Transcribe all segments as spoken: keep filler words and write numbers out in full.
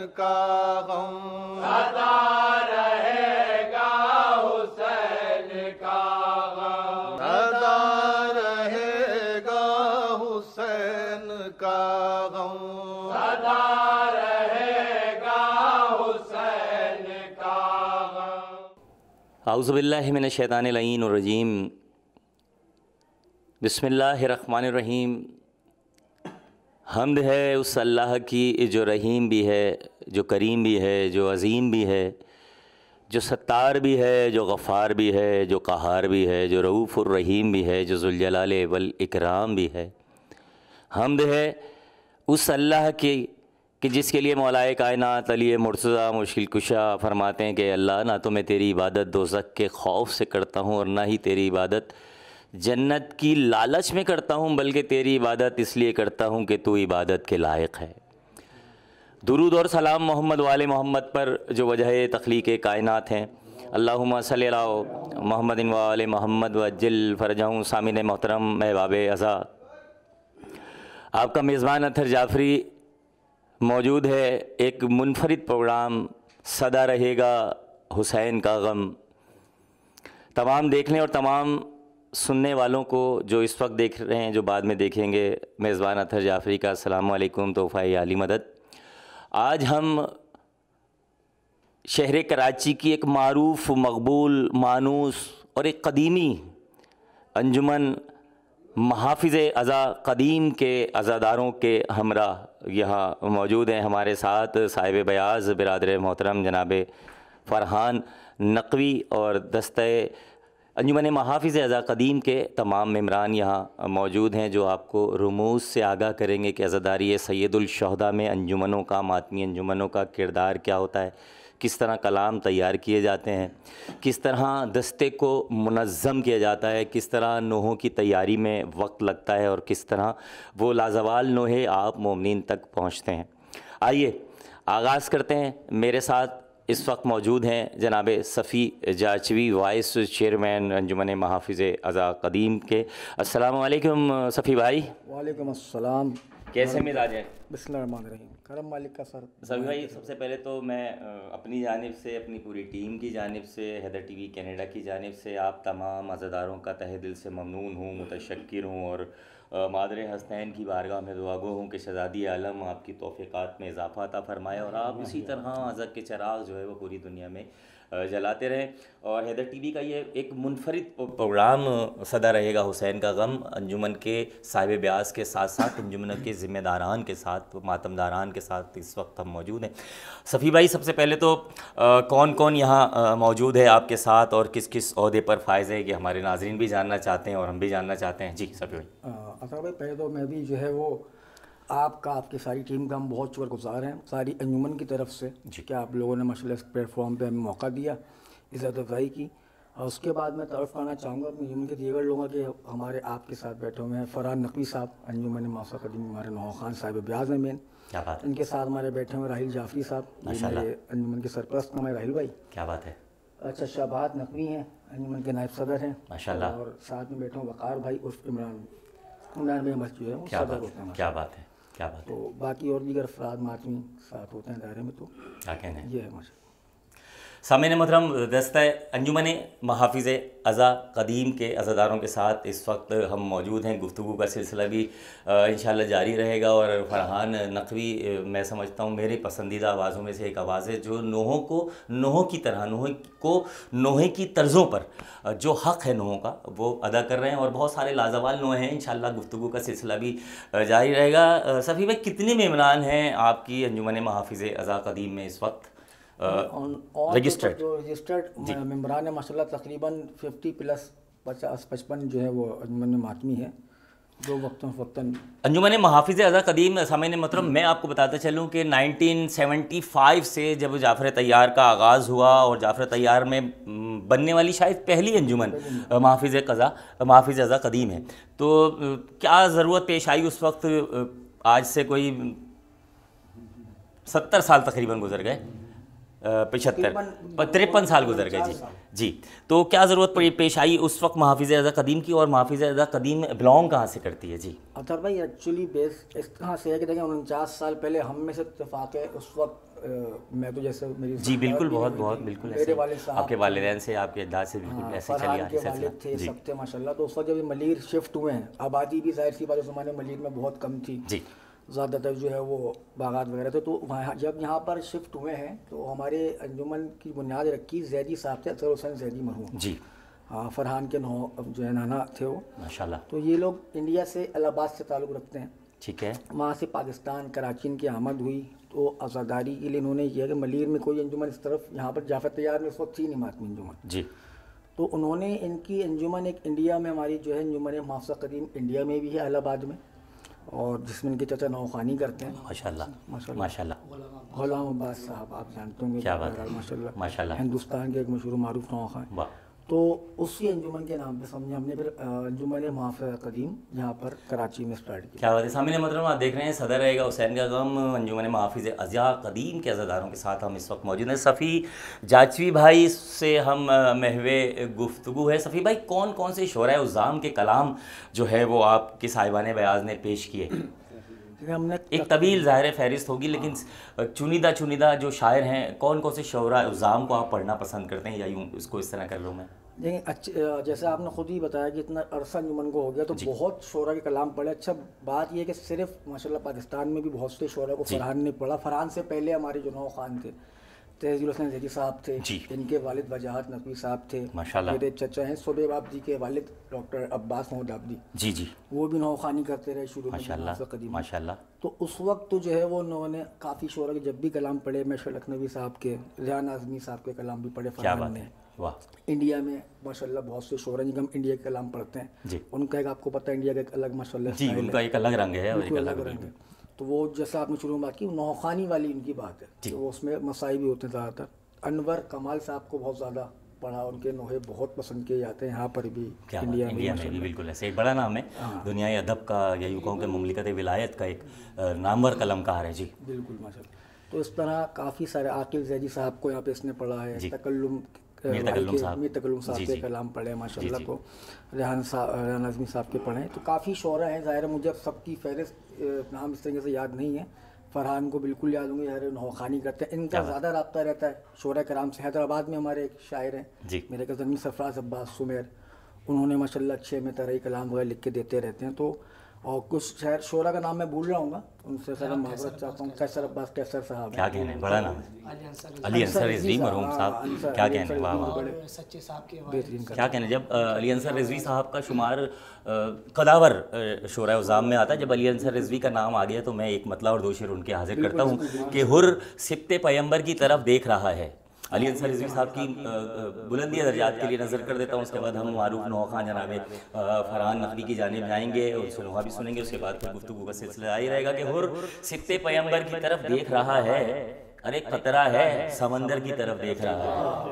کا غم سدا رہے گا حسین کا غم سدا رہے گا حسین کا غم سدا رہے گا حسین کا غم۔ اعوذ باللہ من الشیطان اللعین الرجیم، بسم اللہ الرحمن الرحیم۔ حمد ہے اس اللہ کی جو رحیم بھی ہے، جو کریم بھی ہے، جو عظیم بھی ہے، جو ستار بھی ہے، جو غفار بھی ہے، جو قہار بھی ہے، جو رؤوف الرحیم بھی ہے، جو ذوالجلال والاکرام بھی ہے۔ حمد ہے اس اللہ کی کہ جس کے لیے مولائے کائنات علی مرتضیٰ مشکل کشا فرماتے ہیں کہ اللہ نہ تو میں تیری عبادت دوزخ کے خوف سے کرتا ہوں اور نہ ہی تیری عبادت جنت کی لالچ میں کرتا ہوں، بلکہ تیری عبادت اس لیے کرتا ہوں کہ تو عبادت کے لائق ہے۔ درود اور سلام محمد وآل محمد پر جو وجہ تخلیق کائنات ہیں۔ اللہم صلی اللہ محمد وآل محمد وجل فرجہم۔ سامعین محترم، احباب عزا، آپ کا میزبان اطہر جعفری موجود ہے ایک منفرد پروگرام صدا رہے گا حسین کا غم۔ تمام دیکھنے اور تمام سننے والوں کو جو اس وقت دیکھ رہے ہیں، جو بعد میں دیکھیں گے، میزبان اطہر جعفری کا السلام علیکم، تحفہ عالی مدد۔ آج ہم شہر کراچی کی ایک معروف، مقبول، مانوس اور ایک قدیمی انجمن محافظ عزا قدیم کے عزاداروں کے ہمراہ یہاں موجود ہیں۔ ہمارے ساتھ صاحب بیاض برادر محترم جناب فرحان نقوی اور دستہ انجمن محافظ عزا قدیم کے تمام ممبران یہاں موجود ہیں، جو آپ کو رموز سے آگاہ کریں گے کہ عزاداری سید الشہداء میں انجمنوں کا، ماتمی انجمنوں کا کردار کیا ہوتا ہے، کس طرح کلام تیار کیے جاتے ہیں، کس طرح دستے کو منظم کیا جاتا ہے، کس طرح نوحوں کی تیاری میں وقت لگتا ہے اور کس طرح وہ لازوال نوحے آپ مومنین تک پہنچتے ہیں۔ آئیے آغاز کرتے ہیں۔ میرے ساتھ اس وقت موجود ہیں جناب صفی جاچوی، وائس چیئرمین انجمن محافظ عزا قدیم کے۔ السلام علیکم صفی بھائی۔ وعلیکم السلام۔ کیسے مزاج ہیں؟ بسم اللہ الرحمن الرحیم۔ کرم مالک کا سر۔ صفی بھائی، سب سے پہلے تو میں اپنی جانب سے، اپنی پوری ٹیم کی جانب سے، حیدر ٹی وی کینیڈا کی جانب سے آپ تمام عزاداروں کا تہہ دل سے ممنون ہوں، متشکر ہوں اور مادر حسنین کی بارگاہ میں دعا گو ہوں کہ شہزادی عالم آپ کی توفیقات میں اضافہ عطا فرمائے اور آپ اسی طرح عزت کے چراغ جو ہے وہ پوری دنیا میں جلاتے رہیں۔ اور حیدر ٹی وی کا یہ ایک منفرد پروگرام صدا رہے گا حسین کا غم، انجمن کے صاحب بیاض کے ساتھ ساتھ انجمن کے ذمہ داران کے ساتھ، ماتم داران کے ساتھ اس وقت ہم موجود ہیں۔ صفی بھائی، سب سے پہلے تو کون کون یہاں موجود ہے آپ کے ساتھ اور کس کس عہدے پر فائز ہے، کہ ہمارے ناظرین بھی جاننا چاہتے ہیں اور ہم بھی جاننا چاہتے ہیں۔ جی صفی بھائی۔ اطہر بھائی، پہلے تو میں بھی جو ہے وہ آپ کا، آپ کی ساری ٹیم کا ہم بہت شکر گزار ہیں، ساری انجمن کی طرف سے کہ آپ لوگوں نے ماشاء اللہ اس پلیٹ فارم پہ ہمیں موقع دیا عزت افزائی کی۔ اور اس کے بعد میں تعارف کرنا چاہوں گا اپنی انجمن کے دیگر لوگوں کے۔ ہمارے آپ کے ساتھ بیٹھے ہوئے ہیں فرحان نقوی صاحب، انجمن محافظ قدیم، ہمارے نوح خان صاحب بیاض میں مین، کیا بات ہے۔ ان کے ساتھ ہمارے بیٹھے ہوئے راہیل جعفری صاحب، میرے انجمن کے سرپرست نام ہے راہیل بھائی۔ کیا بات ہے۔ اچھا، شہباد نقوی ہیں، انجمن کے نائب صدر ہیں ماشاءاللہ۔ اور ساتھ میں بیٹھے ہوں وقار بھائی عرف عمران، عمران بھائی مسجد ہے، وہ کیا صدر بات ہوتے ہیں۔ ہے، کیا بات ہے، کیا بات ہے۔ تو باقی اور دیگر افراد ماتمی ساتھ ہوتے ہیں دائرے میں، تو کیا کہنے ہیں۔ یہ ہے ماشاء اللہ۔ سامعین محترم، دستہ انجمن محافظ عزا قدیم کے عزاداروں کے ساتھ اس وقت ہم موجود ہیں۔ گفتگو کا سلسلہ بھی انشاءاللہ جاری رہے گا اور فرحان نقوی میں سمجھتا ہوں میرے پسندیدہ آوازوں میں سے ایک آواز ہے، جو نوحوں کو نوحوں کی طرح، نوحے کو نوحے کی طرزوں پر جو حق ہے نوحوں کا وہ ادا کر رہے ہیں، اور بہت سارے لازوال نوحے ہیں۔ انشاءاللہ گفتگو کا سلسلہ بھی جاری رہے گا۔ صفی بھائی، کتنے ممبران ہیں آپ کی انجمن محافظ عزا قدیم میں اس وقت رجسٹرڈ؟ جو رجسٹرڈ ممبران ہیں ماشاء اللہ تقریباً ففٹی پلس، پچاس پچپن جو ہے وہ انجمن میں ماتمی ہے، جو وقتاً فوقتاً انجمن محافظ عزا قدیم۔ سامعین محترم، میں آپ کو بتاتا چلوں کہ نائنٹین سیونٹی فائیو سے جب جعفر طیار کا آغاز ہوا اور جعفر طیار میں بننے والی شاید پہلی انجمن محافظ قضا محافظ عزا قدیم ہے، تو کیا ضرورت پیش آئی اس وقت؟ آج سے کوئی ستر سال تقریباً گزر گئے، پچہتر ترپن سال گزر گئے جی جی تو کیا ضرورت پڑی پیش آئی اس وقت محافظ اعظم قدیم کی؟ اور محافظ اعظم قدیم بلانگ کہاں سے کرتی ہے؟ جی اطہر بھائی ایکچولی بیس اس طرح سے ہے کہ دیکھیں انچاس سال پہلے ہم میں سے اتفاق ہے اس وقت میں تو جیسے میری جی بالکل بہت بہت بالکل میرے والد صاحب آپ کے والدین سے آپ کے اجداد سے بالکل ایسے چلی آ رہی کے والد تھے سب تھے ماشاء اللہ. تو اس وقت جب ملیر شفٹ ہوئے ہیں آبادی بھی ظاہر سی بات اس زمانے ملیر میں بہت کم تھی جی زیادہ تر جو ہے وہ باغات وغیرہ تھے. تو وہاں جب یہاں پر شفٹ ہوئے ہیں تو ہمارے انجمن کی بنیاد رکھی زیدی صاحب تھے اطہر حسین زیدی مرحوم جی ہاں فرحان کے نو جو ہے نانا تھے وہ ماشاء اللہ. تو یہ لوگ انڈیا سے الہ آباد سے تعلق رکھتے ہیں. ٹھیک ہے. وہاں سے پاکستان کراچی ان کی آمد ہوئی تو آزاداری کے لیے انہوں نے کیا کہ ملیر میں کوئی انجمن اس طرف یہاں پر جعفر طیار میں اس وقت تھی نہیں ماتمی انجمن. جی تو انہوں نے ان کی انجمن ایک انڈیا میں ہماری جو ہے انجمن محافظہ قدیم انڈیا میں بھی ہے الہ آباد میں اور جس میں ان کے چچا نوخانی کرتے ہیں ماشاء اللہ ماشاء اللہ. غلام عباس صاحب آپ جانتے ہوں گے کیا بات ہے ماشاء اللہ ماشاء اللہ. ہندوستان کے ایک مشہور معروف نوخان. تو اسی انجمن کے نام پہ سمجھے ہم نے پھر انجمن محافظہ قدیم یہاں پر کراچی میں اسٹارٹ کیا. کیا بات ہے. سامعین محترم آپ دیکھ رہے ہیں صدر رہے گا حسین کا غم انجمن محافظ ازیاء قدیم کے عزاداروں کے ساتھ ہم اس وقت موجود ہیں. صفی جاچوی بھائی سے ہم محو گفتگو ہے. صفی بھائی کون کون سے شعراء عظام کے کلام جو ہے وہ آپ کے صاحبان بیاض نے پیش کیے؟ ہم نے ایک طویل ظاہر فہرست ہوگی لیکن چنیدہ چنیدہ جو شاعر ہیں کون کون سے شعراء عظام کو آپ پڑھنا پسند کرتے ہیں یا یوں اس کو اس طرح کر لوں میں؟ دیکھیں اچھا جیسے آپ نے خود ہی بتایا کہ اتنا عرصہ انجمن کو ہو گیا تو بہت شعراء کے کلام پڑھے. اچھا بات یہ ہے کہ صرف ماشاء اللہ پاکستان میں بھی بہت سے شعراء کو فرحان نے پڑھا. فرحان سے پہلے ہمارے جو نو خان تھے تہذیب الحسن زیدی صاحب تھے ان کے والد وجاہت نقوی صاحب تھے ماشاء اللہ. میرے چچا ہیں صبیب آبدی کے والد ڈاکٹر عباس محمود آبدی جی جی وہ بھی نوخانی کرتے رہے شروع ماشاء اللہ قدیم. ماشاء اللہ. تو اس وقت تو جو ہے وہ انہوں نے کافی شعراء کے جب بھی کلام پڑھے مشر لکھنوی صاحب کے ریحان اعظمی صاحب کے کلام بھی پڑھے فرحان نے. انڈیا میں ماشاء اللہ بہت سے شعراء جن ہم انڈیا کے کلام پڑھتے ہیں ان کا ایک آپ کو پتہ ہے انڈیا کا ایک الگ ماشاء اللہ جی ان کا ایک الگ رنگ ہے اور ایک الگ رنگ ہے. تو وہ جیسا آپ نے شروع میں بات کی نوخانی والی ان کی بات ہے تو اس میں مسائل بھی ہوتے ہیں زیادہ تر. انور کمال صاحب کو بہت زیادہ پڑھا ان کے نوحے بہت پسند کیے جاتے ہیں یہاں پر بھی انڈیا میں بھی بالکل ایسے ایک بڑا نام ہے دنیائے ادب کا یا یوں کہوں کہ مملکت ولایت کا ایک نامور قلم کار ہے. جی بالکل ماشاء اللہ. تو اس طرح کافی سارے عاقل زیدی صاحب کو یہاں پہ اس نے پڑھا ہے. تکلم میر تکلم صاحب کے کلام پڑھے ماشاء اللہ. تو ریحان صاحب ریحان اعظمی صاحب کے پڑھے. تو کافی شعراء ہیں ظاہر ہے مجھے اب سب کی فہرست نام اس طریقے سے یاد نہیں ہے. فرحان کو بالکل یاد ہوں گے یار نوخانی کرتے ہیں ان کا زیادہ رابطہ رہتا ہے شعراء کرام سے. حیدرآباد میں ہمارے ایک شاعر ہیں میرے کزن سرفراز عباس سمیر انہوں نے ماشاء اللہ اچھے میں طرح کلام وغیرہ لکھ کے دیتے رہتے ہیں. تو اور کچھ شاعر شعراء کا نام میں بھول رہا ہوں گا ان سے سر معذرت چاہتا ہوں. کیسر عباس کیسر صاحب کیا کہنے بڑا نام ہے. علی انصر رضوی مرحوم صاحب کیا کہنے واہ واہ سچے صاحب کے بہترین کیا کہنے. جب علی انصر رضوی صاحب کا شمار قداور شعراء عظام میں آتا ہے جب علی انصر رضوی کا نام آ گیا تو میں ایک مطلع اور دو شعر ان کے حاضر کرتا ہوں کہ حر سبط پیمبر کی طرف دیکھ رہا ہے. علی انصر رضوی صاحب کی بلندی درجات کے لیے نظر کر دیتا ہوں. اس کے بعد ہم معروف نوخان جناب فرحان نقوی کی جانب جائیں گے اور نوحہ بھی سنیں گے. اس کے بعد پھر گفتگو کا سلسلہ آئی رہے گا کہ حر سبط پیمبر کی طرف دیکھ رہا ہے. ارے قطرہ ہے سمندر کی طرف دیکھ رہا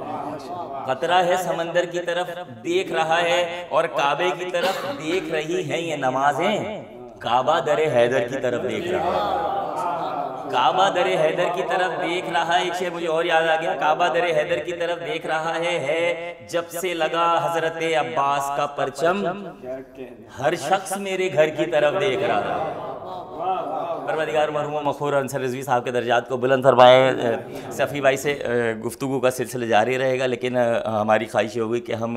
ہے. قطرہ ہے سمندر کی طرف دیکھ رہا ہے اور کعبے کی طرف دیکھ رہی ہیں یہ نمازیں. کعبہ در حیدر کی طرف دیکھ رہا ہے. کعبہ در حیدر کی طرف دیکھ رہا ہے. ایک شعر مجھے اور یاد آ گیا. کعبہ در حیدر کی طرف دیکھ رہا ہے ہے جب سے لگا حضرت عباس کا پرچم ہر شخص میرے گھر کی طرف دیکھ رہا ہے. پروردگار مرحوم مغفور انصر رضوی صاحب کے درجات کو بلند فرمائے. صفی بھائی سے گفتگو کا سلسلہ جاری رہے گا لیکن ہماری خواہش یہ ہوگی کہ ہم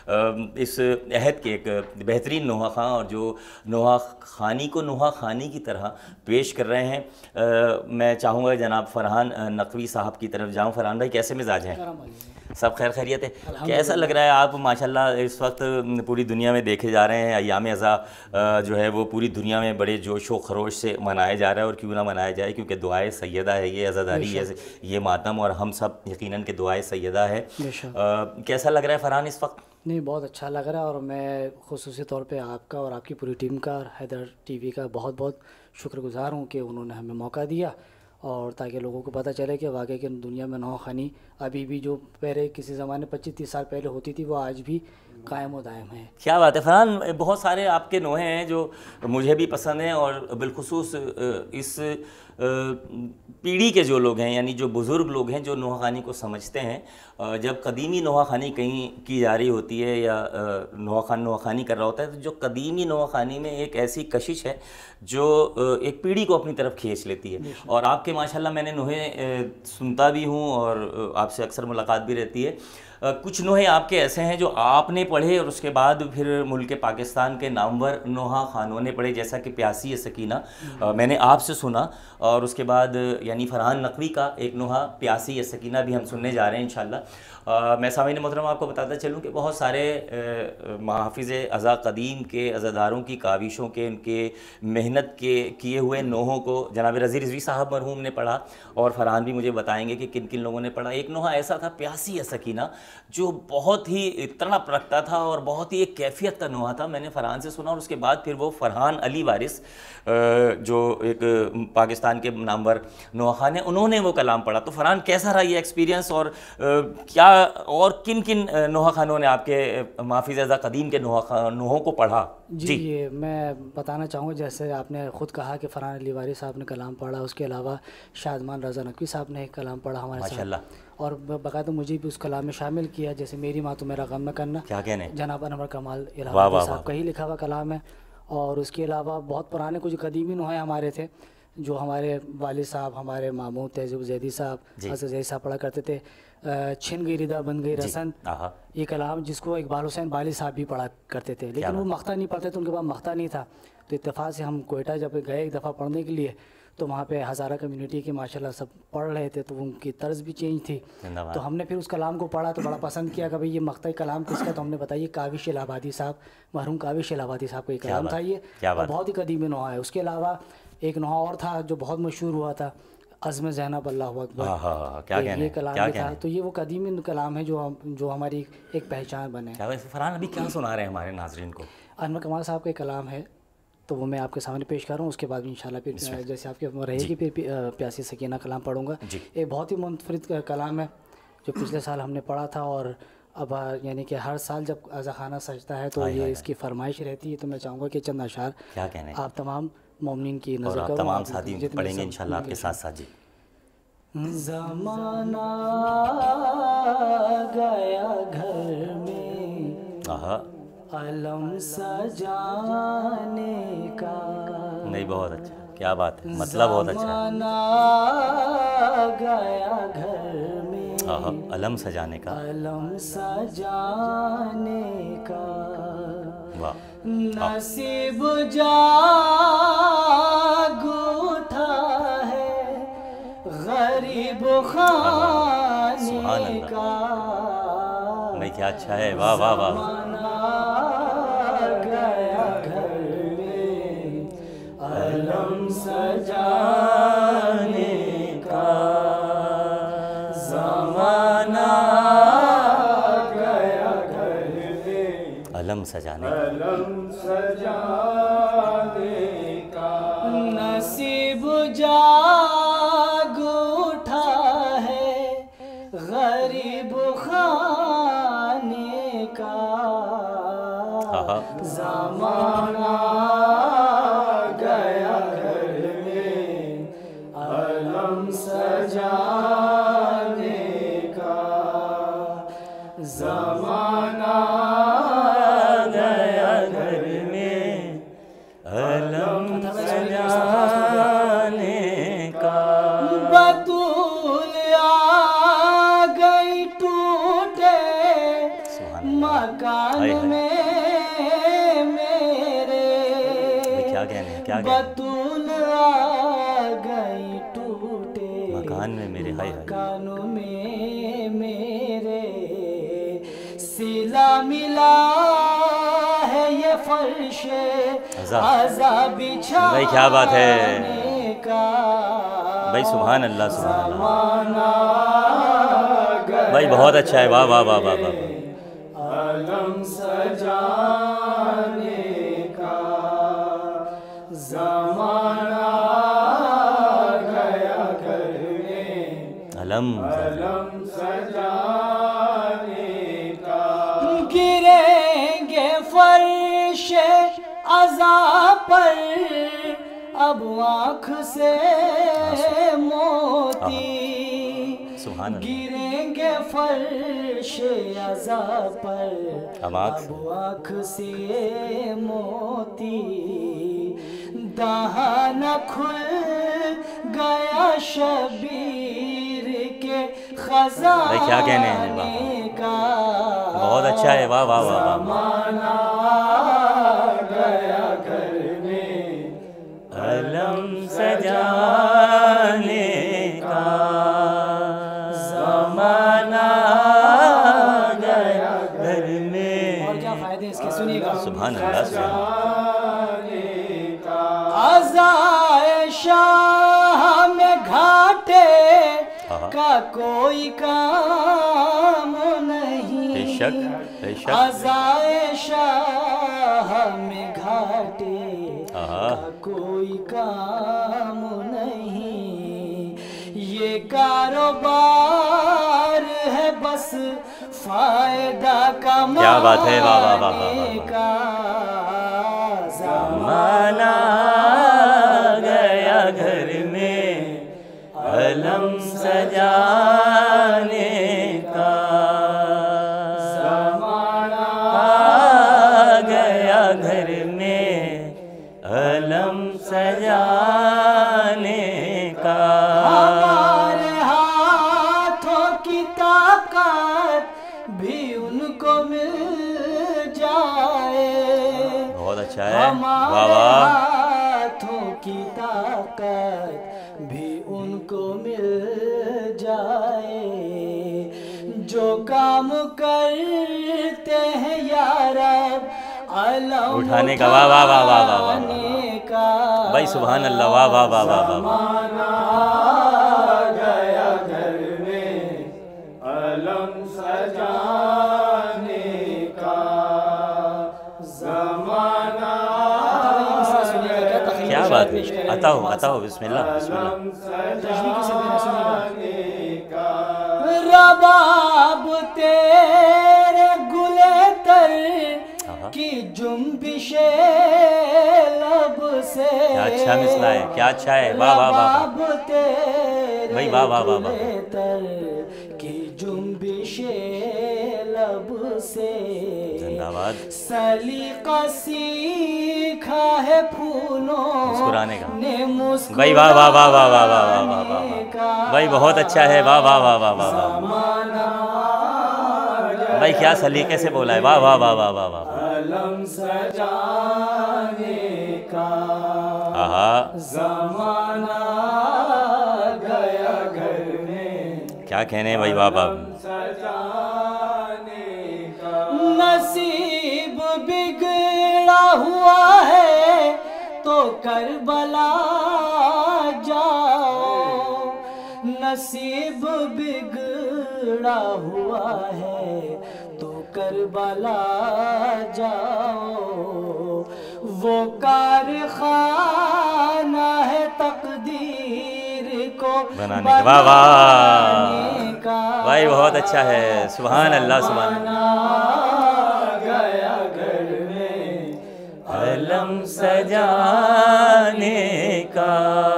اس عہد کے ایک بہترین نوحہ خواں اور جو نوحہ خوانی کو نوحہ خوانی کی طرح پیش کر رہے ہیں میں چاہوں گا جناب فرحان نقوی صاحب کی طرف جاؤں. فرحان بھائی کیسے مزاج ہیں؟ سب خیر خیریت ہے؟ کیسا لگ رہا ہے آپ ماشاءاللہ اس وقت پوری دنیا میں دیکھے جا رہے ہیں ایام عزا جو ہے وہ پوری دنیا میں بڑے جوش و خروش سے منایا جا رہا ہے اور کیوں نہ منایا جائے کیونکہ دعائے سیدہ ہے یہ عزاداری ہے یہ ماتم اور ہم سب یقیناً کہ دعائے سیدہ ہے. کیسا لگ رہا ہے فرحان اس وقت؟ نہیں بہت اچھا لگ رہا ہے اور میں خصوصی طور پہ آپ کا اور آپ کی پوری ٹیم کا اور حیدر ٹی وی کا بہت بہت شکر گزار ہوں کہ انہوں نے ہمیں موقع دیا اور تاکہ لوگوں کو پتہ چلے کہ واقعی کہ دنیا میں نوخانی ابھی بھی جو پہلے کسی زمانے پچیس تیس سال پہلے ہوتی تھی وہ آج بھی قائم و دائم ہے. کیا بات ہے فرحان. بہت سارے آپ کے نوحے ہیں جو مجھے بھی پسند ہیں اور بالخصوص اس پیڑھی کے جو لوگ ہیں یعنی جو بزرگ لوگ ہیں جو نوحہ خوانی کو سمجھتے ہیں، جب قدیمی نوحہ خوانی کہیں کی جا رہی ہوتی ہے یا نوحہ خوان نوحہ خوانی کر رہا ہوتا ہے تو جو قدیمی نوحہ خوانی میں ایک ایسی کشش ہے جو ایک پیڑھی کو اپنی طرف کھینچ لیتی ہے. اور آپ کے ماشاءاللہ میں نے نوحے سنتا بھی ہوں اور آپ سے اکثر ملاقات بھی رہتی ہے. کچھ نوحے آپ کے ایسے ہیں جو آپ نے پڑھے اور اس کے بعد پھر ملک پاکستان کے نامور نوحہ خوانوں نے پڑھے، جیسا کہ پیاسی سکینہ میں نے آپ سے سنا، اور اس کے بعد یعنی فرحان نقوی کا ایک نوحہ پیاسی سکینہ بھی ہم سننے جا رہے ہیں انشاءاللہ. میں سامعین محترم آپ کو بتاتا چلوں کہ بہت سارے محافظ ازا قدیم کے عزاداروں کی کاوشوں کے، ان کے محنت کے کیے ہوئے نوحوں کو جناب رضی رضوی صاحب مرحوم نے پڑھا، اور فرحان بھی مجھے بتائیں گے کہ کن کن لوگوں نے پڑھا. ایک نوحہ ایسا تھا پیاسی سکینہ جو بہت ہی تڑپ رکھتا تھا اور بہت ہی ایک کیفیت کا نوحہ تھا. میں نے فرحان سے سنا اور اس کے بعد پھر وہ فرحان علی وارث جو ایک پاکستان کے نامور نوحہ خوان ہیں انہوں نے وہ کلام پڑھا. تو فرحان کیسا رہا یہ ایکسپیرینس، اور کیا اور کن کن نوحہ خوانوں نے آپ کے محافظ ازا قدیم کے نوحہ نوحوں کو پڑھا؟ جی یہ میں بتانا چاہوں گا، جیسے آپ نے خود کہا کہ فرحان علی وارث صاحب نے کلام پڑھا، اس کے علاوہ شادمان رضا نقوی صاحب نے ایک کلام پڑھا ہمارے ساتھ ماشاءاللہ، اور باقاعدہ مجھے بھی اس کلام میں شامل کیا. جیسے میری ماں تو میرا غم نہ کرنا، کیا کہنے، جناب انور کمال واہ الہٰ واہ صاحب کا ہی لکھا ہوا کلام ہے. اور اس کے علاوہ بہت پرانے کچھ قدیمی نوحے ہمارے تھے جو ہمارے والد صاحب، ہمارے ماموں تہذیب زیدی صاحب، حضرت زیدی صاحب پڑھا کرتے تھے. چھن گئی ردا بن گئی رسن، یہ کلام جس کو اقبال حسین بالی صاحب بھی پڑھا کرتے تھے، لیکن وہ مختہ نہیں پڑھتے تھے، ان کے پاس مختہ نہیں تھا. تو اتفاق سے ہم کوئٹہ جب گئے ایک دفعہ پڑھنے کے لیے تو وہاں پہ ہزارہ کمیونٹی کے ماشاءاللہ سب پڑھ رہے تھے، تو ان کی طرز بھی چینج تھی. تو ہم نے پھر اس کلام کو پڑھا تو بڑا پسند کیا کہ بھائی یہ مقطعی کلام کس کا. تو ہم نے بتایا کاوش الہ آبادی صاحب، مرحوم کاوش الہ آبادی صاحب کا یہ کلام تھا. یہ بہت ہی قدیمی نوحہ ہے. اس کے علاوہ ایک نوحہ اور تھا جو بہت مشہور ہوا تھا، عزم زینب اللہ اکبر، یہ کلام بھی تھا. تو یہ وہ قدیمی کلام ہے جو جو ہماری ایک پہچان بنے. فرحان ابھی کیا سنا رہے ہیں ہمارے ناظرین کو؟ انور کمال صاحب کا ایک کلام ہے تو وہ میں آپ کے سامنے پیش کر رہا ہوں. اس کے بعد انشاءاللہ پھر جیسے آپ کی رہے گی پھر پیاسی سکینہ کلام پڑھوں گا. ایک بہت ہی منفرد کلام ہے جو پچھلے سال ہم نے پڑھا تھا، اور اب یعنی کہ ہر سال جب ازا خانہ سجتا ہے تو یہ اس کی فرمائش رہتی ہے. تو میں چاہوں گا کہ چند اشعار کیا کہنے آپ تمام مومنین کی نظر کرو، تمام ساتھی پڑھیں گے انشاءاللہ آپ کے ساتھ ساتھ. جی زمانہ گیا گھر میں علم سجانے کا. نہیں بہت اچھا، کیا بات ہے، مطلب بہت اچھا ہے. زمانہ گیا گھر میں علم سجانے کا، علم سجانے کا. واہ، نصیب جاگ اٹھا ہے غریب خانے کا. نہیں کیا اچھا ہے، واہ واہ واہ. گیا گھر میں علم سجانے کا. زمانہ گیا گھر میں علم سجانے علم سجانے کا. نصیب جاگ اٹھا ہے غریب خانے کا. زمانہ گیا گھر میں علم سجانے کا. زمانہ گیا گھر میں علم سجانے کا. بطول آ گئی ٹوٹے مکان میں میرے. بطول آ گئی ٹوٹے مکان میں میرے، مکان میں میرے. سلا ملا ہے یہ فرش عزا بچھانے بھائی، کیا بات ہے کا. بھائی، سبحان اللہ سبحان زمانہ اللہ بھائی، بہت اچھا ہے. واہ واہ واہ واہ واہ. علم سجانے کا. زمانہ گیا گھر میں علم علم سجانے کا. گریں گے فرش عزا پر اب آنکھ سے موتی گریں گے فرش عزا پر، اب آنکھ سے موتی دہان کھل گیا شبیر کے خزانے کیا کہنے ہیں کا، بہت اچھا ہے، واہ واہ واہ زمانہ گیا گھر میں علم سجانے کا، زمانہ گیا گھر میں، اور کیا فائدے اس کے سنیے گا، سبحان اللہ سبحان عزائے شاہ میں گھاٹے کا کوئی کام نہیں، بے شک بے شک، عزائے شاہ میں گھاٹے کا کوئی کام نہیں، یہ کاروبار ہے بس فائدہ کمانے کا، زمانہ گیا گھر میں علم سجانے کا، زمانہ گیا گھر میں علم سجانے کا، ہمارے ہاتھوں کی طاقت بھی ان کو مل جائے، بہت اچھا ہے، واہ ہمارے واہ، ہاتھوں کی طاقت بھی ان کو مل جائے، جو کام کرتے ہیں یا رب علم اٹھانے کا، واہ واہ واہ واہ واہ واہ اٹھانے کا، بھائی سبحان اللہ، واہ واہ واہ واہ واہ، زمانہ گیا گھر میں علم سجانے کا، زمانہ کیا بات ہے، آتا ہو آتا ہو، بسم اللہ بسم اللہ، رباب تیرے گلے تر کی جنبش لب سے، کیا اچھا مسئلہ ہے، کیا اچھا ہے، واہ واہ واہ، رباب تیرے بھائی واہ واہ واہ واہ، گلے تر کی جنبش لب سے، زندہ باد، سلیقہ سیکھا ہے پھولوں مسکرانے کا، نے مسکرانے بھائی واہ واہ واہ واہ واہ واہ واہ واہ، کا، بھائی بہت اچھا ہے، واہ واہ واہ واہ واہ، زمانہ بھائی کیا سلیقے سے بولا ہے، واہ واہ واہ واہ واہ واہ، علم سجانے کا، آہا، زمانہ گیا گھر میں کیا کہنے بھائی، واہ واہ، سجانے کا، نصیب بگڑا ہوا ہے تو کربلا جاؤ، نصیب بگڑا ہوا ہے تو کربلا جاؤ، وہ کارخانہ ہے تقدیر کو بنانے کا، واہ واہ، کا، بھائی بہت اچھا ہے، سبحان اللہ سبحان اللہ، گیا گھر میں علم سجانے کا،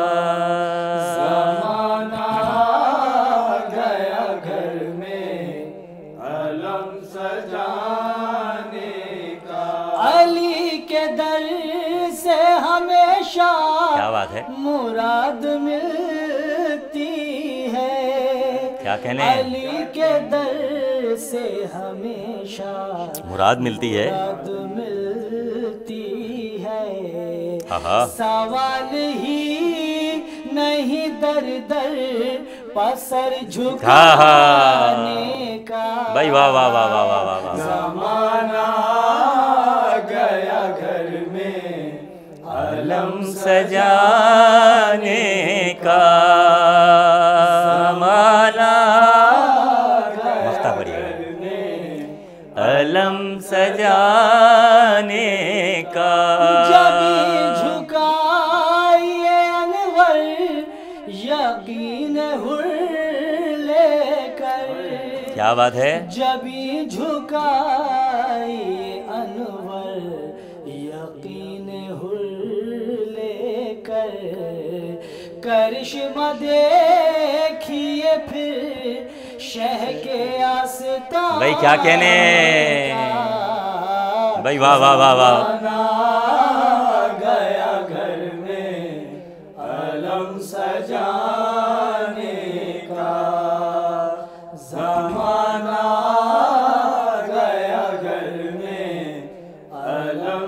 زمانہ گیا گھر میں علم سجانے کا، علی کے در سے ہمیشہ کیا بات ہے، مراد ملتی ہے، کیا کہنے ہیں، علی کے در سے ہمیشہ مراد ملتی ہے، مراد ملتی ہے، آہا، سوال ہی نہیں در در پسر ہاں ہاں، جھکانے کا، بھائی واہ واہ واہ واہ واہ واہ واہ، زمانہ گیا گھر میں علم سجانے کا، زمانہ مفتاح پڑھیے، علم سجانے کا، جبھی جھکائیے انور یقین ہر لے کر، کیا بات ہے، جبھی جھکائیے انور یقین ہر لے کر، کرشمہ دیکھیے پھر شہ کے آستان بھائی کیا کہنے بھائی، واہ واہ واہ واہ. گیا گھر میں علم سجانے کا زمانہ، گیا گھر میں علم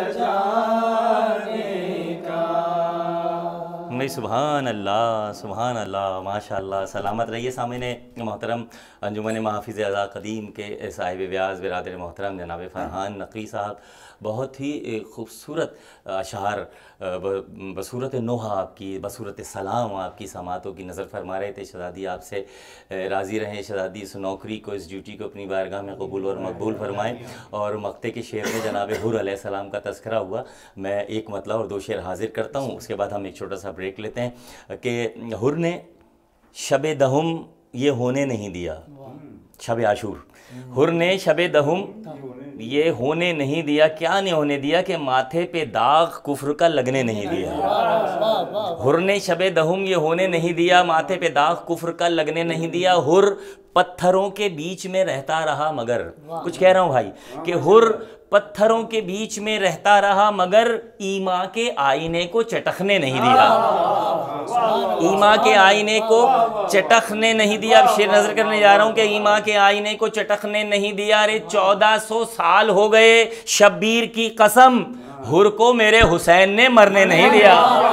سجانے کا. بھائی سبحان اللہ سبحان اللہ، ماشاء اللہ. سلامت رہیے سامعین محترم. انجمن محافظ اعضاء قدیم کے صاحب ویاض برادر محترم جناب فرحان نقوی صاحب بہت ہی خوبصورت اشعار بصورت نوحہ آپ کی، بصورت سلام آپ کی سماعتوں کی نظر فرما رہے تھے. شہزادی آپ سے راضی رہیں، شہزادی اس نوکری کو، اس ڈیوٹی کو اپنی بارگاہ میں قبول اور مقبول فرمائیں. اور مقطع کے شعر میں جناب حر علیہ السلام کا تذکرہ ہوا. میں ایک مطلع اور دو شعر حاضر کرتا ہوں، اس کے بعد ہم ایک چھوٹا سا بریک لیتے ہیں. کہ حر نے شب دہم یہ ہونے نہیں دیا، شب عاشور، حر نے شب دہم یہ ہونے نہیں دیا. کیا نہیں ہونے دیا؟ کہ ماتھے پہ داغ کفر کا لگنے نہیں دیا. حر نے شب دہم یہ ہونے نہیں دیا، ماتھے پہ داغ کفر کا لگنے نہیں دیا. حر پتھروں کے بیچ میں رہتا رہا مگر، کچھ کہہ رہا ہوں بھائی، کہ حر پتھروں کے بیچ میں رہتا رہا مگر ایمان کے آئینے کو چٹکنے نہیں دیا. ایمان کے آئینے کو چٹکنے نہیں دیا. اب شعر نظر کرنے جا رہا ہوں کہ ایمان کے آئینے کو چٹکنے نہیں دیا. ارے چودہ سو سال ہو گئے شبیر کی قسم، حر کو میرے حسین نے مرنے نہیں دیا.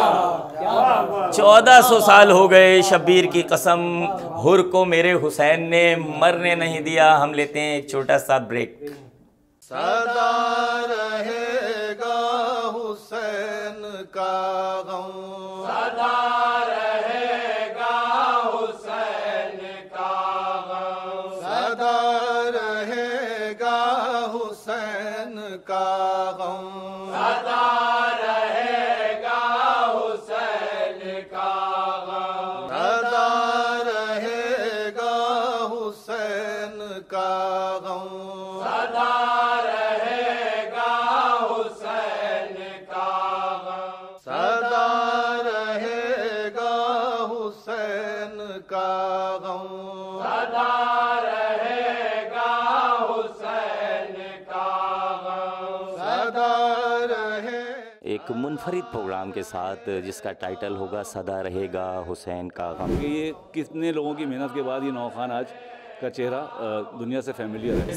چودہ سو سال ہو گئے شبیر کی قسم، حر کو میرے حسین نے مرنے نہیں دیا. ہم لیتے ہیں ایک چھوٹا سا بریک. سدا رہے گا حسین کا غم، سدا رہے گا حسین کا غم، سدا رہے گا حسین کا غم، سدا رہے گا حسین کا غم، سدا رہے گا حسین کا غم، سدا رہے گا حسین کا غم، سدا رہے گا حسین کا غم، سدا رہے گا حسین کا غم، سدا رہے. ایک منفرد پروگرام کے ساتھ جس کا ٹائٹل ہوگا صدا رہے گا حسین کا غم. کہ یہ کتنے لوگوں کی محنت کے بعد یہ نوخان آج کا چہرہ دنیا سے فیملیئر ہے.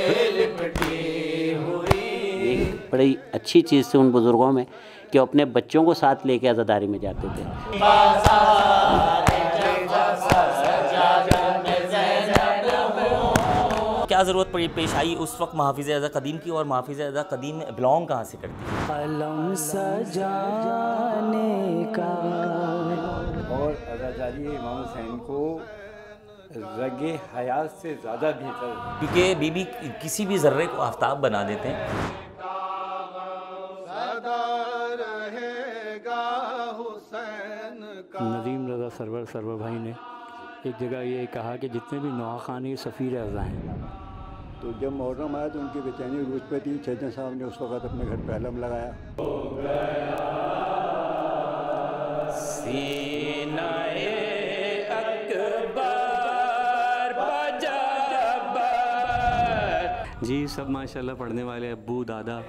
ایک بڑی اچھی چیز تھی ان بزرگوں میں کہ وہ اپنے بچوں کو ساتھ لے کے عزاداری میں جاتے تھے. کیا ضرورت پڑی پیش آئی اس وقت محافظ اعضاء قدیم کی؟ اور محافظ اعضاء قدیم بلانگ کہاں سے کرتی ہے؟ علم سجانے کا. اور عزاداری امام حسین کو رگ حیات سے زیادہ بہتر، کیونکہ بی بی کسی بھی ذرے کو آفتاب بنا دیتے ہیں. سدا رہے گا حسین کا. ندیم رضا سرور سرور بھائی نے ایک جگہ یہ کہا کہ جتنے بھی نوحہ خانی سفیر اعضاء ہیں، تو جب محرم آیا تو ان کی بے چینی عروج پہ تھی. چیچن صاحب نے اس وقت اپنے گھر پہ علم لگایا. جی سب ماشاءاللہ پڑھنے والے ابو دادا.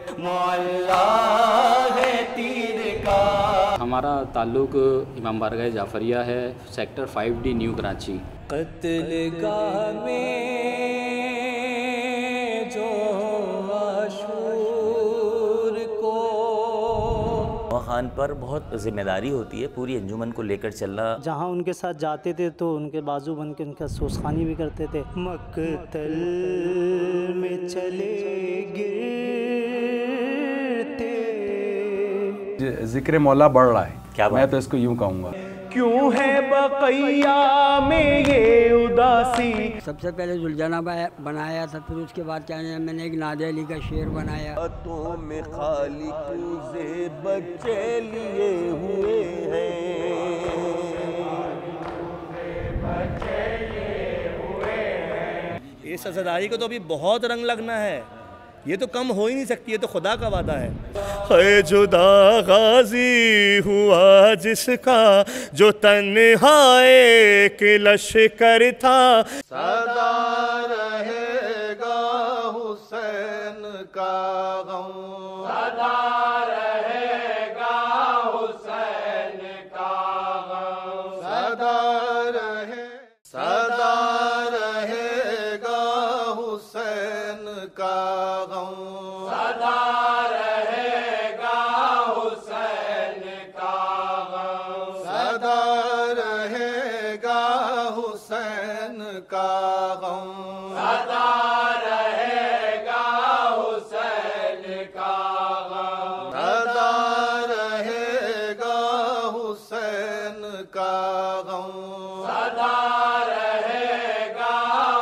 ہمارا تعلق امام بارگاہ جعفریہ ہے، sector five D new Karachi. قتل گاہ میں جو عاشور کو. خان پر بہت ذمہ داری ہوتی ہے پوری انجمن کو لے کر چلنا. جہاں ان کے ساتھ جاتے تھے تو ان کے بازو بن کے ان کا سوسخانی بھی کرتے تھے. مقتل میں چلے گرتے. ذکر مولا بڑھ رہا ہے، کیا میں تو اس کو یوں کہوں گا. کیوں ہے بقیہ میں یہ اداسی. سب سے پہلے زلجانہ بنایا تھا، پھر اس کے بعد کیا میں نے ایک نادر علی کا شعر بنایا. تو میں خالق سے بچے لیے ہوئے ہیں. اس عزاداری کو تو ابھی بہت رنگ لگنا ہے. یہ تو کم ہو ہی نہیں سکتی, یہ تو خدا کا وعدہ ہے. ہے جدا غازی ہوا جس کا جو تنہا ایک لشکر تھا, سدا رہے گا حسین کا غم, سدا رہے گا حسین کا غم, سدا رہے سدا رہے گا حسین کا غم, سدا رہے گا حسین کا غم, سدا رہے گا حسین کا غم, سدا رہے گا حسین کا غم, سدا رہے گا حسین کا غم, سدا رہے گا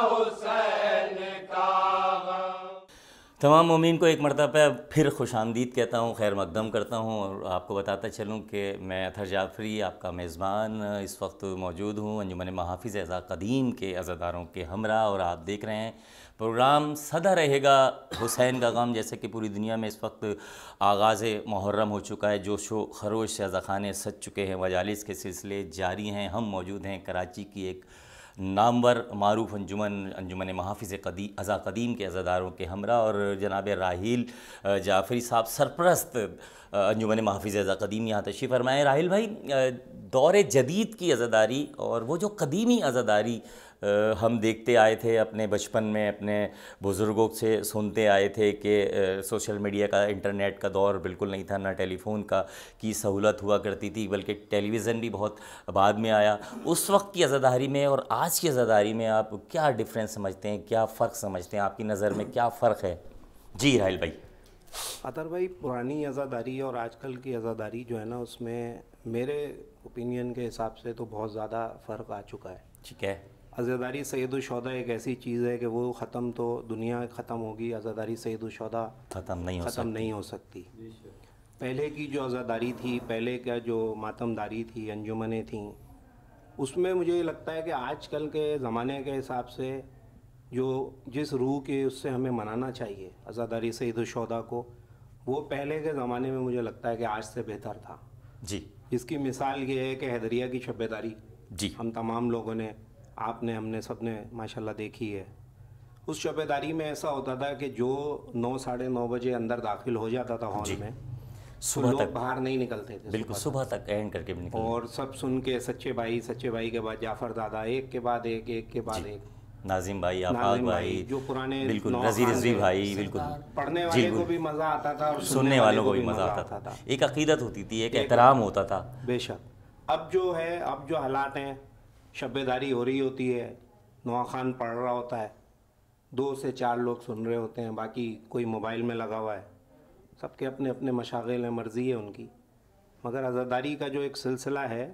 حسین کا غم. تمام مومنین کو ایک مرتبہ پھر خوش آمدید کہتا ہوں, خیر مقدم کرتا ہوں, اور آپ کو بتاتا چلوں کہ میں اطہر جعفری آپ کا میزبان اس وقت موجود ہوں انجمن محافظ عزا قدیم کے عزاداروں کے ہمراہ, اور آپ دیکھ رہے ہیں پروگرام سدا رہے گا حسین کا غم. جیسے کہ پوری دنیا میں اس وقت آغاز محرم ہو چکا ہے, جوش و خروش سے عزاخانے سج چکے ہیں, مجالس کے سلسلے جاری ہیں. ہم موجود ہیں کراچی کی ایک نامور معروف انجمن انجمن محافظ قدیم عزا قدیم کے عزاداروں کے ہمراہ, اور جناب راحیل جعفری صاحب سرپرست انجمن محافظ عزا قدیم یہاں تشریف فرمائے. راحیل بھائی, دور جدید کی عزاداری اور وہ جو قدیمی عزاداری ہم دیکھتے آئے تھے اپنے بچپن میں, اپنے بزرگوں سے سنتے آئے تھے کہ سوشل میڈیا کا, انٹرنیٹ کا دور بالکل نہیں تھا, نہ ٹیلی فون کا کی سہولت ہوا کرتی تھی, بلکہ ٹیلی ویژن بھی بہت بعد میں آیا. اس وقت کی عزاداری میں اور آج کی عزاداری میں آپ کیا ڈفرینس سمجھتے ہیں, کیا فرق سمجھتے ہیں, آپ کی نظر میں کیا فرق ہے؟ جی راحیل بھائی. اطہر بھائی, پرانی عزاداری اور آج کل کی عزاداری جو ہے نا, اس میں میرے اوپینین کے حساب سے تو بہت زیادہ فرق آ چکا ہے. ٹھیک ہے. عزاداری سید الشہداء ایک ایسی چیز ہے کہ وہ ختم تو دنیا ختم ہوگی, عزاداری سید الشہداء ختم نہیں ہو ختم نہیں ہو سکتی. پہلے کی جو عزاداری تھی, پہلے کا جو ماتم داری تھی, انجمنیں تھیں, اس میں مجھے لگتا ہے کہ آج کل کے زمانے کے حساب سے جو جس روح کے اس سے ہمیں منانا چاہیے عزاداری سید الشہداء کو, وہ پہلے کے زمانے میں مجھے لگتا ہے کہ آج سے بہتر تھا. جی. اس کی مثال یہ ہے کہ حیدریہ کی شب داری, جی, ہم تمام لوگوں نے, آپ نے, ہم نے, سب نے ماشاءاللہ دیکھی ہے. اس شب داری میں ایسا ہوتا تھا کہ جو نو ساڑھے نو بجے اندر داخل ہو جاتا تھا ہال میں, صبح تک باہر نہیں نکلتے تھے, بالکل صبح تک اینڈ کر کے بھی نکلتے, اور سب سن کے سچے بھائی, سچے بھائی کے بعد جعفر دادا, ایک کے بعد ایک, ایک کے بعد ایک, ناظم بھائی, آفاق بھائی, جو پرانے بالکل نذیر رضوی بھائی, بالکل پڑھنے والے کو بھی مزہ آتا تھا اور سننے والوں کو بھی مزہ آتا تھا. ایک عقیدت ہوتی تھی, ایک احترام ہوتا تھا. بے شک. اب جو ہے, اب جو حالات ہیں, شب داری ہو رہی ہوتی ہے, نواخان پڑھ رہا ہوتا ہے, دو سے چار لوگ سن رہے ہوتے ہیں, باقی کوئی موبائل میں لگا ہوا ہے, سب کے اپنے اپنے مشاغل ہیں, مرضی ہے ان کی. مگر عزاداری کا جو ایک سلسلہ ہے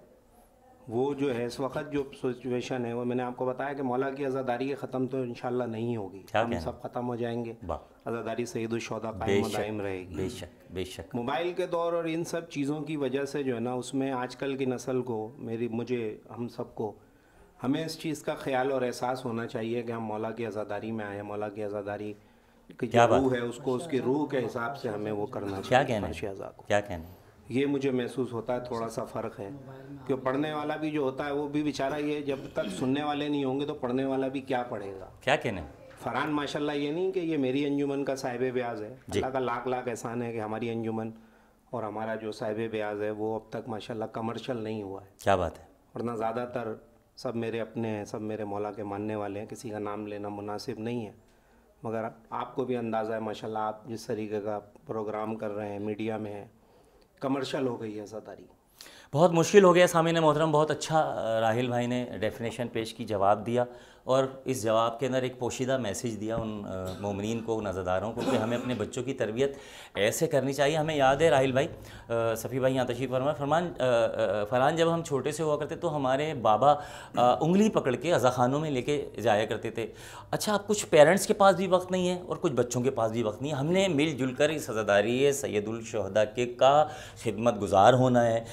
وہ جو ہے اس وقت جو سچویشن ہے, وہ میں نے آپ کو بتایا کہ مولا کی عزاداری ختم تو انشاءاللہ نہیں ہوگی, ہم سب ختم ہو جائیں گے, عزاداری سید الشہداء قائم و دائم رہے گی. بے شک, بے شک. موبائل کے دور اور ان سب چیزوں کی وجہ سے جو ہے نا, اس میں آج کل کی نسل کو, میری مجھے, ہم سب کو, ہمیں اس چیز کا خیال اور احساس ہونا چاہیے کہ ہم مولا کی عزاداری میں آئے. مولا کی عزاداری کی جو روح ہے, اس کو اس کی روح کے حساب سے ہمیں وہ کرنا چاہیے. کیا کہنا ہے, کیا کہنا ہے؟ یہ مجھے محسوس ہوتا ہے تھوڑا سا فرق ہے, کہ پڑھنے والا بھی جو ہوتا ہے وہ بھی بیچارہ, یہ جب تک سننے والے نہیں ہوں گے تو پڑھنے والا بھی کیا پڑھے گا. کیا کہنا ہے؟ فرحان ماشاءاللہ یہ نہیں کہ یہ میری انجمن کا صاحب بیاض ہے, اللہ کا لاکھ لاکھ احسان ہے کہ ہماری انجمن اور ہمارا جو صاحب بیاض ہے وہ اب تک ماشاءاللہ کمرشل نہیں ہوا ہے. کیا بات ہے. ورنہ زیادہ تر سب میرے اپنے ہیں, سب میرے مولا کے ماننے والے ہیں, کسی کا نام لینا مناسب نہیں ہے. مگر آپ کو بھی اندازہ ہے ماشاءاللہ, آپ جس طریقے کا پروگرام کر رہے ہیں, میڈیا میں ہیں, کمرشل ہو گئی ہے عزاداری. بہت مشکل ہو گیا. سامعین محترم, بہت اچھا راحیل بھائی نے ڈیفینیشن پیش کی, جواب دیا, اور اس جواب کے اندر ایک پوشیدہ میسیج دیا ان مومنین کو, ان عزاداروں کو, کہ ہمیں اپنے بچوں کی تربیت ایسے کرنی چاہیے. ہمیں یاد ہے راحیل بھائی, صفی بھائی یہاں تشریف فرمائے, فرمان فرحان جب ہم چھوٹے سے ہوا کرتے تو ہمارے بابا انگلی پکڑ کے عزاخانوں میں لے کے جایا کرتے تھے. اچھا, اب کچھ پیرنٹس کے پاس بھی وقت نہیں ہے اور کچھ بچوں کے پاس بھی وقت نہیں ہے. ہم نے مل جل کر اس عزاداری سید الشہداء کے کا خدمت گزار ہونا ہے, کیونکہ ہم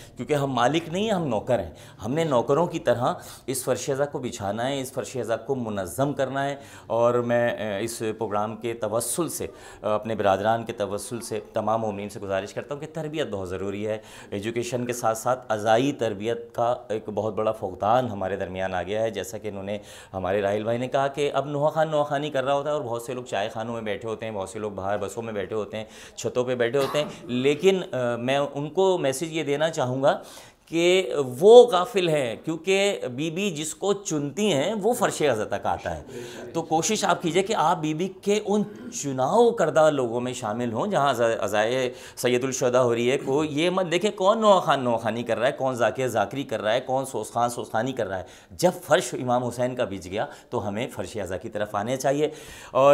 ہم مالک نہیں ہیں، ہم نوکر ہیں. ہم نے نوکروں کی طرح اس فرشیزہ کو بچھانا ہے، اس فرشیزہ کو منظم کرنا ہے. اور میں اس پروگرام کے توسل سے، اپنے برادران کے توسل سے تمام مومنین سے گزارش کرتا ہوں کہ تربیت بہت ضروری ہے. ایجوکیشن کے ساتھ ساتھ عزائی تربیت کا ایک بہت بڑا فقدان ہمارے درمیان آ گیا ہے. جیسا کہ انہوں نے ہمارے راحل بھائی نے کہا کہ اب نوحہ خان نوحہ خانی کر رہا ہوتا ہے اور بہت سے لوگ چائے خانوں میں بیٹھے ہوتے ہیں، بہت سے لوگ باہر بسوں میں بیٹھے ہوتے ہیں، چھتوں پہ بیٹھے ہوتے ہیں. لیکن میں ان کو میسیج یہ دینا چاہوں گا کہ وہ غافل ہیں، کیونکہ بی بی جس کو چنتی ہیں وہ فرش عزا تک آتا ہے. تو کوشش آپ کیجئے کہ آپ بی بی کے ان چناؤ کردہ لوگوں میں شامل ہوں جہاں عزائے سید الشہداء ہو رہی ہے. کو یہ مت دیکھیں کون نوحہ خان نوحہ خانی کر رہا ہے، کون ذاکر ذاکری کر رہا ہے، کون سوس خان سوس خانی کر رہا ہے. جب فرش امام حسین کا بچ گیا تو ہمیں فرش عزا کی طرف آنے چاہیے. اور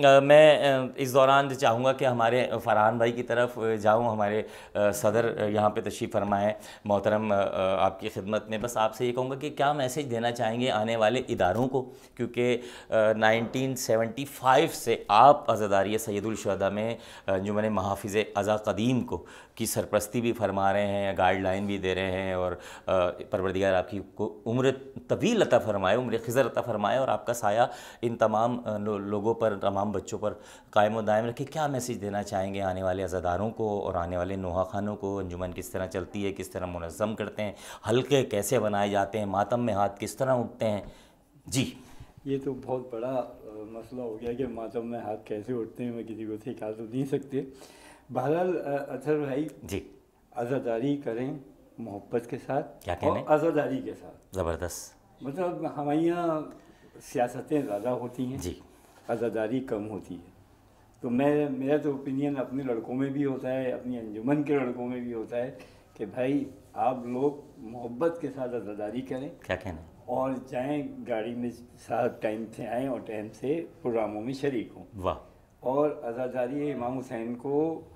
میں اس دوران چاہوں گا کہ ہمارے فرحان بھائی کی طرف جاؤں. ہمارے صدر یہاں پہ تشریف فرما ہے محترم آپ کی خدمت میں. بس آپ سے یہ کہوں گا کہ کیا میسیج دینا چاہیں گے آنے والے اداروں کو، کیونکہ نائنٹین سیونٹی فائیو سے آپ عزاداری سید الشہداء میں انجمن محافظ عزا قدیم کو کی سرپرستی بھی فرما رہے ہیں، گائیڈ لائن بھی دے رہے ہیں. اور پروردگار آپ کی کو عمر طویل عطا فرمائے، عمر خضر عطا فرمائے، اور آپ کا سایہ ان تمام لوگوں پر، تمام بچوں پر قائم و دائم رکھے. کیا میسیج دینا چاہیں گے آنے والے عزاداروں کو اور آنے والے نوحہ خانوں کو؟ انجمن کس طرح چلتی ہے، کس طرح منظم کرتے ہیں، حلقے کیسے بنائے جاتے ہیں، ماتم میں ہاتھ کس طرح اٹھتے ہیں؟ جی یہ تو بہت بڑا مسئلہ ہو گیا کہ ماتم میں ہاتھ کیسے اٹھتے ہیں، میں کسی کو سکھا تو نہیں سکتے. بہرحال اطہر بھائی، جی عزاداری کریں محبت کے ساتھ کیا اور کہنے عزاداری کے ساتھ. زبردست. مطلب ہمارے یہاں سیاستیں زیادہ ہوتی ہیں، جی عزاداری کم ہوتی ہے. تو میں میرا تو اوپینین اپنے لڑکوں میں بھی ہوتا ہے، اپنی انجمن کے لڑکوں میں بھی ہوتا ہے کہ بھائی آپ لوگ محبت کے ساتھ عزاداری کریں. کیا کہنا اور جائیں گاڑی میں ساتھ ٹائم سے آئیں اور ٹائم سے پروگراموں میں شریک ہوں. واہ. اور عزاداری امام حسین کو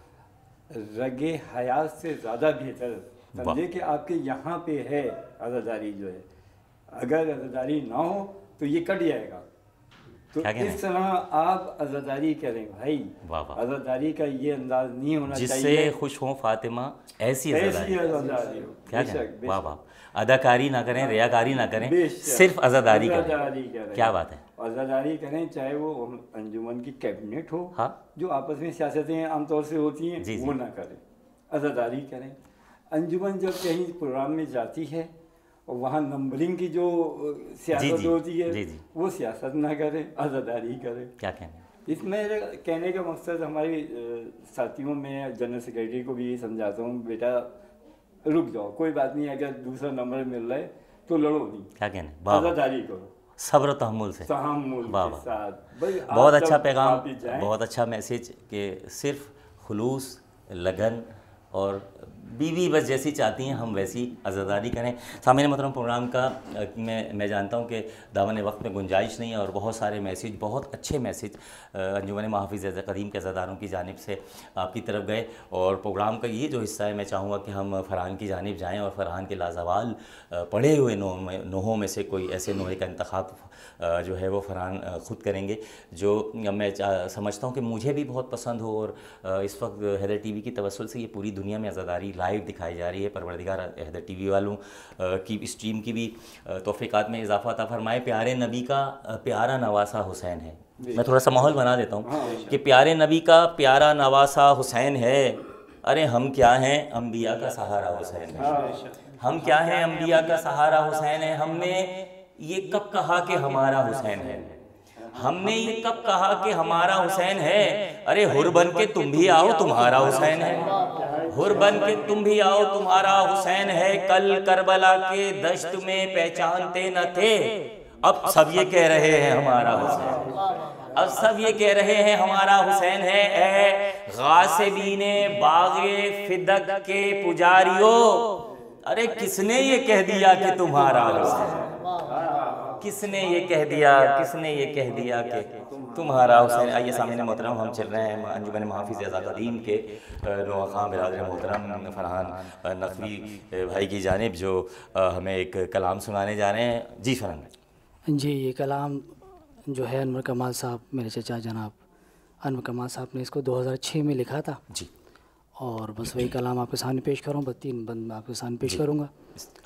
رگ حیات سے زیادہ بہتر سمجھے کہ آپ کے یہاں پہ ہے عزاداری جو ہے. اگر عزاداری نہ ہو تو یہ کٹ جائے گا. تو اس طرح آپ عزاداری کریں بھائی. عزاداری کا یہ انداز نہیں ہونا چاہیے جس سے خوش ہوں فاطمہ ایسی عزاداری. کیا کہیں؟ واہ واہ. اداکاری نہ کریں، ریاکاری نہ کریں، صرف عزاداری کریں. کیا بات ہے. عزاداری کریں، چاہے وہ انجمن کی کیبنٹ ہو جو آپس میں سیاستیں عام طور سے ہوتی ہیں وہ نہ کریں، عزاداری کریں. انجمن جب کہیں پروگرام میں جاتی ہے اور وہاں نمبرنگ کی جو سیاست ہوتی ہے وہ سیاست نہ کریں، عزاداری کریں. کیا کہنا. اس میں کہنے کا مقصد ہماری ساتھیوں میں جنرل سیکریٹری کو بھی یہی سمجھاتا ہوں، بیٹا رک جاؤ، کوئی بات نہیں، اگر دوسرا نمبر مل رہا ہے تو لڑو نہیں. کیا کہنا. عزاداری کرو صبر و تحمل سے. تحمل کے ساتھ. بہت اچھا پیغام، بہت اچھا میسیج کہ صرف خلوص، لگن اور بیوی بس جیسی چاہتی ہیں ہم ویسی عزاداری کریں. سامعین محترم، پروگرام کا میں میں جانتا ہوں کہ دامن وقت میں گنجائش نہیں ہے اور بہت سارے میسیج، بہت اچھے میسیج انجمن محافظ عزا قدیم کے عزاداروں کی جانب سے آپ کی طرف گئے. اور پروگرام کا یہ جو حصہ ہے میں چاہوں گا کہ ہم فرحان کی جانب جائیں اور فرحان کے لازوال پڑھے ہوئے نوحوں میں سے کوئی ایسے نوحے کا انتخاب جو ہے وہ فرحان خود کریں گے جو میں سمجھتا ہوں کہ مجھے بھی بہت پسند ہو. اور اس وقت حیدر ٹی وی کی توسل سے یہ پوری دنیا میں عزاداری لائیو دکھائی جا رہی ہے. پروردگار حیدر ٹی وی والوں کی اس ٹیم کی بھی توفیقات میں اضافہ عطا فرمائے. پیارے نبی کا پیارا نواسا حسین ہے. میں تھوڑا سا ماحول بنا دیتا ہوں کہ پیارے نبی کا پیارا نواسا حسین ہے. ارے ہم کیا ہیں، انبیاء کا سہارا حسین ہے. ہم کیا ہیں، انبیاء کا سہارا حسین ہے. ہم نے یہ کب کہا کہ ہمارا حسین ہے، ہم نے یہ کب کہا کہ ہمارا حسین ہے. ارے ہر بن کے تم بھی آؤ، تمہارا حسین ہے. ہر بن کے تم بھی آؤ، تمہارا حسین ہے. کل کربلا کے دشت میں پہچانتے نہ تھے، اب سب یہ کہہ رہے ہیں ہمارا حسین. اب سب یہ کہہ رہے ہیں ہمارا حسین ہے. اے غاصبین باغ فدق کے پجاریوں، ارے کس نے یہ کہہ دیا کہ تمہارا حسین، کس نے یہ کہہ دیا، کس نے یہ کہہ دیا کہ تمہارا حسین. آئیے سامعین محترم، ہم چل رہے ہیں انجمن محافظ عزا قدیم کے نوحہ خان برادر محترم فرحان نقوی بھائی کی جانب جو ہمیں ایک کلام سنانے جا رہے ہیں. جی فرحان بھائی. جی یہ کلام جو ہے انور کمال صاحب، میرے چچا جناب انور کمال صاحب نے اس کو دو ہزار چھ میں لکھا تھا. جی. اور بس وہی کلام آپ کے سامنے پیش کروں، بس تین بند میں آپ کے سامنے پیش کروں گا.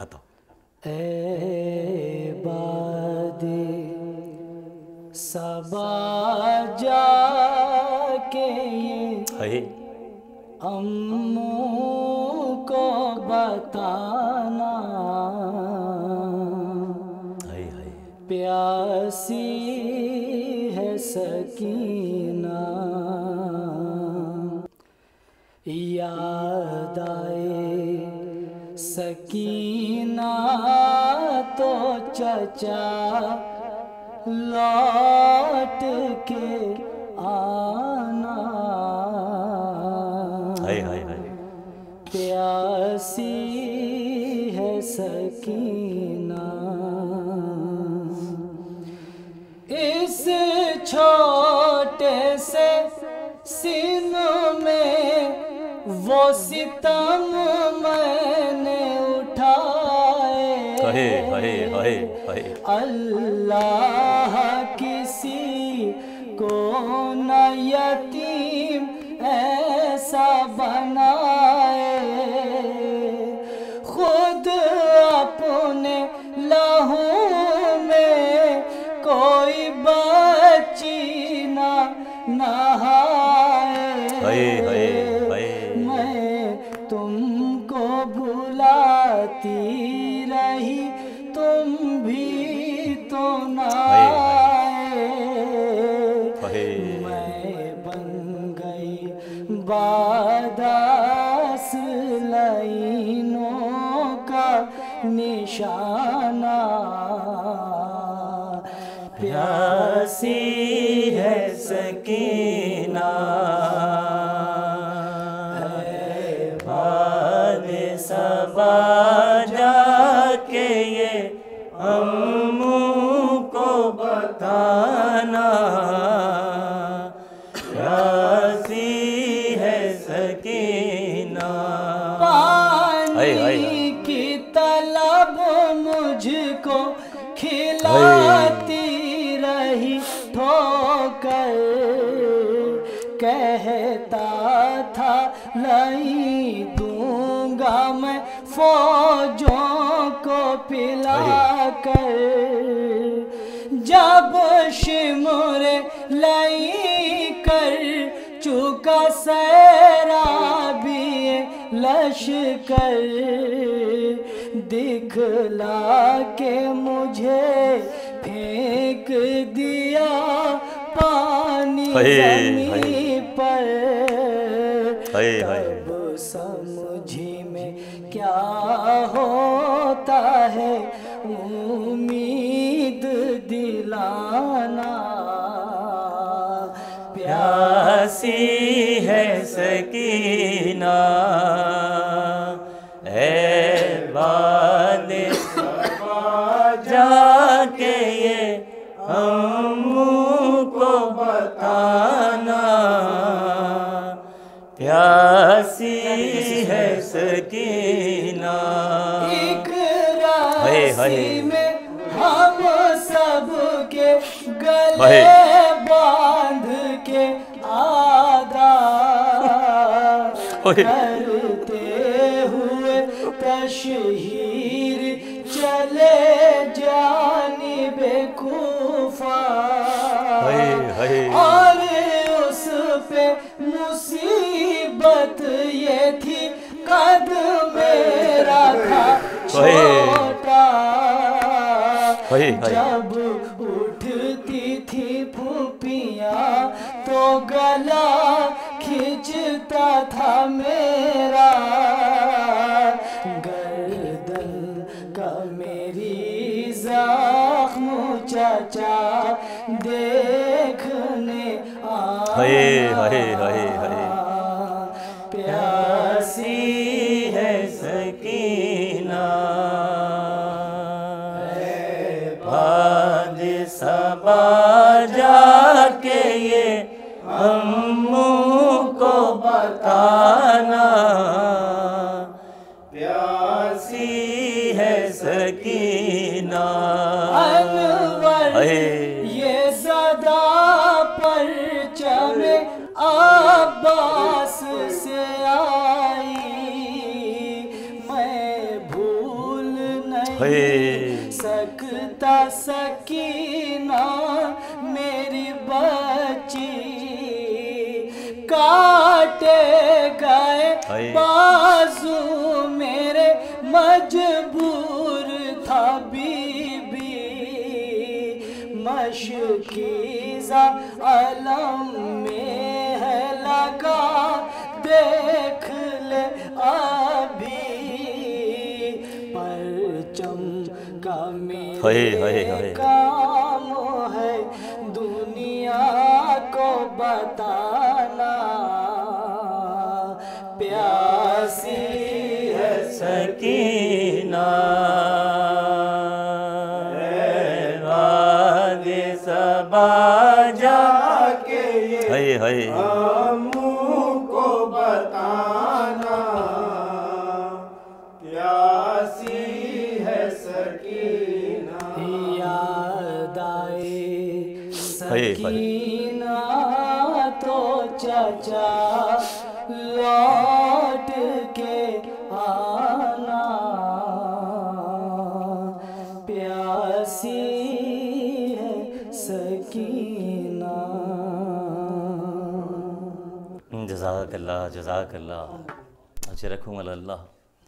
اے باد صبا جا کے یہ اموں کو بتانا، پیاسی ہے سکینہ، یاد آئے سکینہ تو چچا لوٹ کے آنا، پیاسی ہے سکینہ. اس چھوٹے سے سینوں میں وہ ستم میں نے اٹھائے، اللہ کسی کو نہ یتیم ایسا بنائے، خود اپنے لہو میں کوئی بچی نہ نہائے. میں تم کو بلاتی رہی، تم بھی تو نہ آئے، میں بن گئی باداس لائنوں کا نشانہ، پیاسی ہے سکینہ، اے باد صبا جا کے یہ اموں کو بتانا، پیاسی ہے سکینہ. پانی کی طلب مجھ کو کھلاتی رہی ٹھوکر، کہتا تھا نہیں دوں گا میں فوجوں کو پلا کر، جب شمر لئی کر چکا سیرابی لشکر، دکھلا کے مجھے پھینک دیا پانی زمین پر، تب سمجھی میں کیا ہوتا ہے امید دلانا، پیاسی ہے سکینہ، اے باد صبا جا کے یہ اموں کو بتانا، پیاسی ہے سکینہ. ایک راسی میں ہم سب کے گلے باندھ کے آدھا کرتے ہوئے تشہیر چلے جانب کوفہ، اور اس پہ مصیبت یہ تھی قد میرا تھا چھوٹا، جب اٹھتی تھی پھوپیاں تو گلا کھینچتا تھا میرا، گردن کا میری زخم چچا دیکھنے آیا، پیاسی ہے سکینہ، اے باد صبا جا کے یہ اموں کو بتانا، پیاسی ہے سکینہ. انور یہ صدا پرچم عباس سے آ کاٹے گئے بازو میرے مجبور تھا بی بی مشکیزہ علم میں ہے لگا دیکھ لے ابھی پرچم کا میرے کام ہے دنیا کو بتانا پیاسی ہے سکینہ وادی صبا جا کے ہم کو بتانا پیاسی ہے سکینہ یاد آئے سکینہ تو چچا لوٹ کے آنا پیاسی ہے سکینہ. جزاک اللہ جزاک اللہ اجرکم اللہ.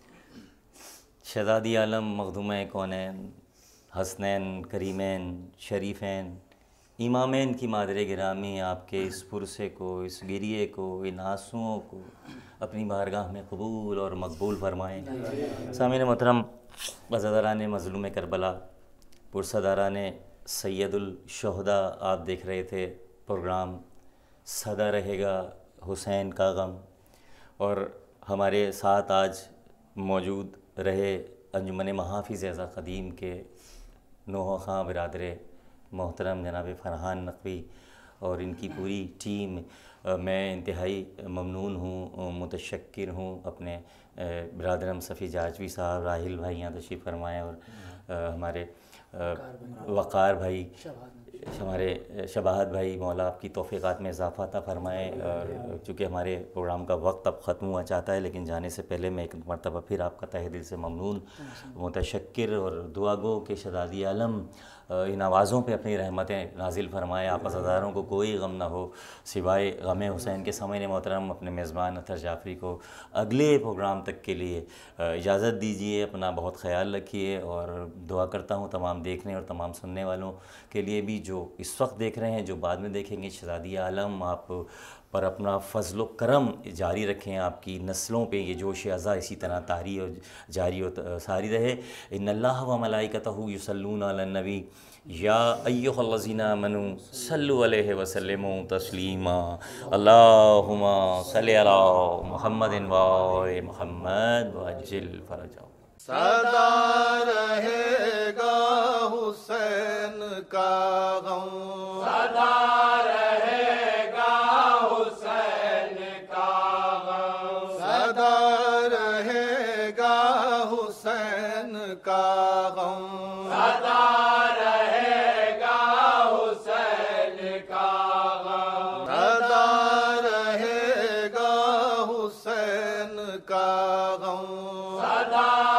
شہزادی عالم مخدوم کونین حسنین کریمین شریفین امامین کی مادر گرامی آپ کے اس پرسے کو اس گریے کو ان آنسوؤں کو اپنی بارگاہ میں قبول اور مقبول فرمائیں. سامعین محترم عزاداران مظلوم کربلا پرصداران سید الشہداء آپ دیکھ رہے تھے پروگرام سدا رہے گا حسین کا غم اور ہمارے ساتھ آج موجود رہے انجمن محافظ اعضا قدیم کے نوحہ خاں برادر محترم جناب فرحان نقوی اور ان کی پوری ٹیم. میں انتہائی ممنون ہوں متشکر ہوں اپنے برادرم صفی جاجوی صاحب راحل بھائی یہاں تشریف فرمائے اور ہمارے وقار بھائی ہمارے شباہت بھائی مولا آپ کی توفیقات میں اضافہ عطا فرمائے. اور چونکہ ہمارے پروگرام کا وقت اب ختم ہوا چاہتا ہے لیکن جانے سے پہلے میں ایک مرتبہ پھر آپ کا تہ دل سے ممنون متشکر اور دعا گو کہ شہزادی عالم ان آوازوں پہ اپنی رحمتیں نازل فرمائے. آپ عزاداروں کو کوئی غم نہ ہو سوائے غم حسین کے. سامعین محترم اپنے میزبان اطہر جعفری کو اگلے پروگرام تک کے لیے اجازت دیجیے. اپنا بہت خیال رکھیے اور دعا کرتا ہوں تمام دیکھنے اور تمام سننے والوں کے لیے بھی جو اس وقت دیکھ رہے ہیں جو بعد میں دیکھیں گے. شہزادی عالم آپ پر اپنا فضل و کرم جاری رکھیں. آپ کی نسلوں پہ یہ جوش ازا اسی طرح طاری اور جاری و ساری رہے. ان اللہ و ملائکتہ یصلون علی النبی یا ایھا الذین آمنوا صلوا علیہ وسلموا تسلیما. اللہم صلی علی محمد و آل محمد وعجل فرجہ. سدا رہے گا حسین کا غم سدا رہے گا حسین کا غم سدا رہے گا حسین کا غم سدا رہے گا حسین کا غم سدا رہے گا حسین کا غم سدا